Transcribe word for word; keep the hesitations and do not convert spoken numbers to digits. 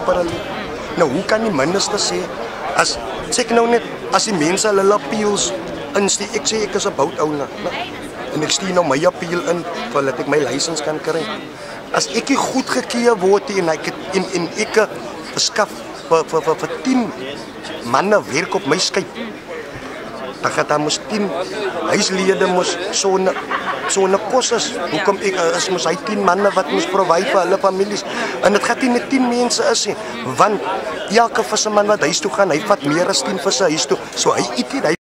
properly. Nou, hoe kan die minister sê, as, sê ek nou net, as die mense hulle appeals insteek, ek sê ek is 'n boutowner, en ek stuur nou my appeal in, voordat ek my license kan kry. As ek nie goed gekeer word en ek en, en ek verskaf vir, vir, vir, vir tien manne werk op my skyp, dan gaat daar moes tien huislede moes zo'n zo'n kos is. Hoekom ek is moes hy tien manne wat moes provide vir hulle families. En dit gaat nie net tien mense is nie, want elke visserman wat huis toe gaan, hy vat meer as tien visse huis toe. So hy eet nie, hy